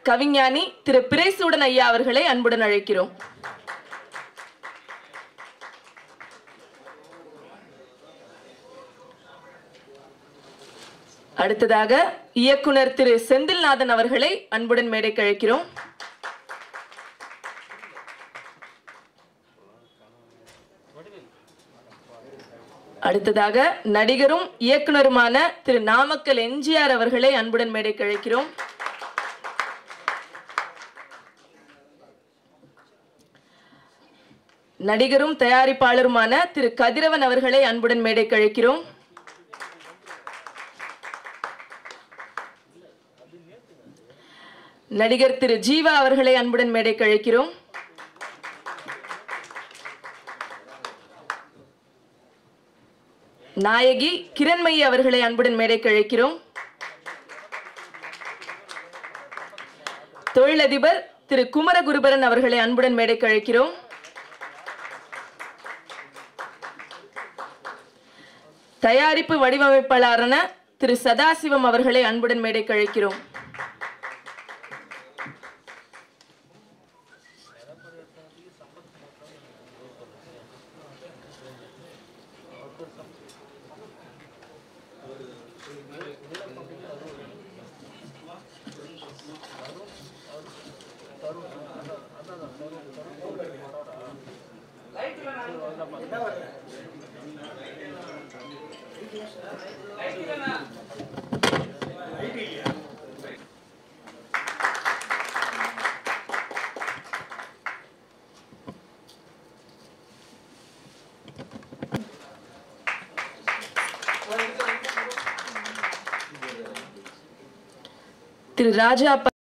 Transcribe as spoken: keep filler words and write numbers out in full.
கவிஞானி திரு பிரேசூடன் ஐயா அவர்களை அன்புடன் அழைக்கிறோம். அடுத்ததாக இயக்குனர் திரு செந்தில்நாதன் அவர்களை அன்புடன் மேடைக்கு அழைக்கிறோம். அடுத்ததாக நடிகரும் இயக்குனருமான திரு நாமக்கல் எம்ஜிஆர் அவர்களை அன்புடன் மேடைக்கு அழைக்கிறோம். நடிகரும் தயாரிப்பாளருமான திரு கதிரவன் அவர்களை அன்புடன் மேடைக்கு அழைக்கிறோம். நடிகர் திரு ஜீவா அவர்களை அன்புடன் மேடைக்கு அழைக்கிறோம். நாயகி கிரண்மயி அவர்களை அன்புடன் மேடைக்கு அழைக்கிறோம். தொழிலதிபர் திரு குமரகுருபரன் அவர்களை அன்புடன் மேடைக்கு அழைக்கிறோம். தயாரிப்பு வடிவமைப்பாளரான திரு சதாசிவம் அவர்களை அன்புடன் மேடைக்கு அழைக்கிறோம். திரு ராஜா